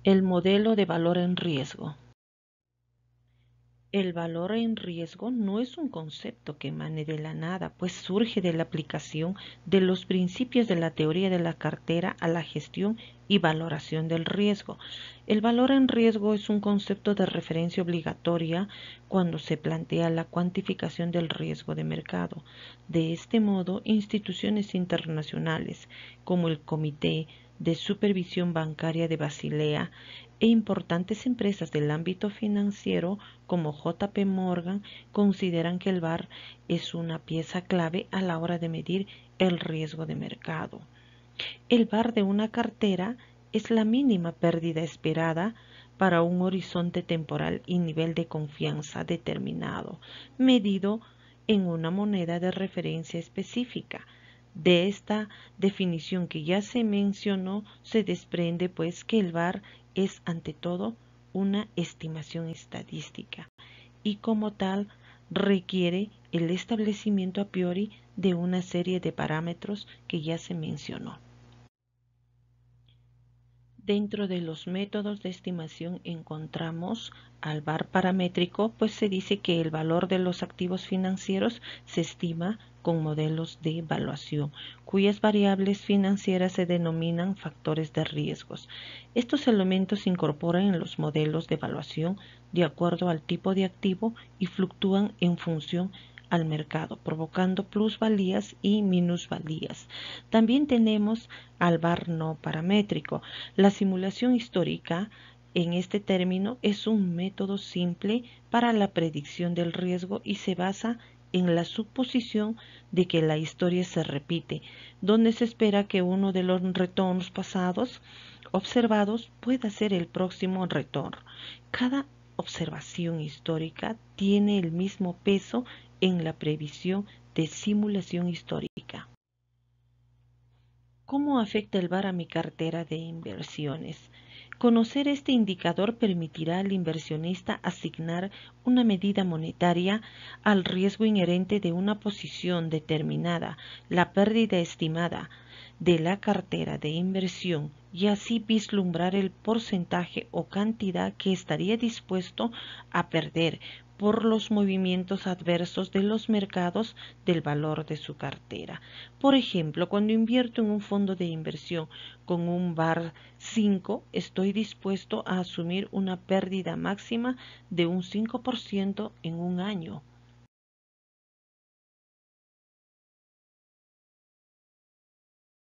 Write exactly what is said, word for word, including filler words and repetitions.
El modelo de valor en riesgo. El valor en riesgo no es un concepto que emane de la nada, pues surge de la aplicación de los principios de la teoría de la cartera a la gestión y valoración del riesgo. El valor en riesgo es un concepto de referencia obligatoria cuando se plantea la cuantificación del riesgo de mercado. De este modo, instituciones internacionales como el Comité de Supervisión Bancaria de Basilea e importantes empresas del ámbito financiero como J P Morgan consideran que el V A R es una pieza clave a la hora de medir el riesgo de mercado. El V A R de una cartera es la mínima pérdida esperada para un horizonte temporal y nivel de confianza determinado, medido en una moneda de referencia específica. De esta definición que ya se mencionó, se desprende pues que el V A R es ante todo una estimación estadística y como tal requiere el establecimiento a priori de una serie de parámetros que ya se mencionó. Dentro de los métodos de estimación encontramos al V A R paramétrico, pues se dice que el valor de los activos financieros se estima con modelos de evaluación, cuyas variables financieras se denominan factores de riesgos. Estos elementos se incorporan en los modelos de evaluación de acuerdo al tipo de activo y fluctúan en función al mercado, provocando plusvalías y minusvalías. También tenemos al V A R no paramétrico. La simulación histórica, en este término, es un método simple para la predicción del riesgo y se basa en la suposición de que la historia se repite, donde se espera que uno de los retornos pasados observados pueda ser el próximo retorno. Cada observación histórica tiene el mismo peso en la previsión de simulación histórica. ¿Cómo afecta el V A R a mi cartera de inversiones? Conocer este indicador permitirá al inversionista asignar una medida monetaria al riesgo inherente de una posición determinada, la pérdida estimada de la cartera de inversión y así vislumbrar el porcentaje o cantidad que estaría dispuesto a perder por los movimientos adversos de los mercados del valor de su cartera. Por ejemplo, cuando invierto en un fondo de inversión con un V A R cinco, estoy dispuesto a asumir una pérdida máxima de un cinco por ciento en un año.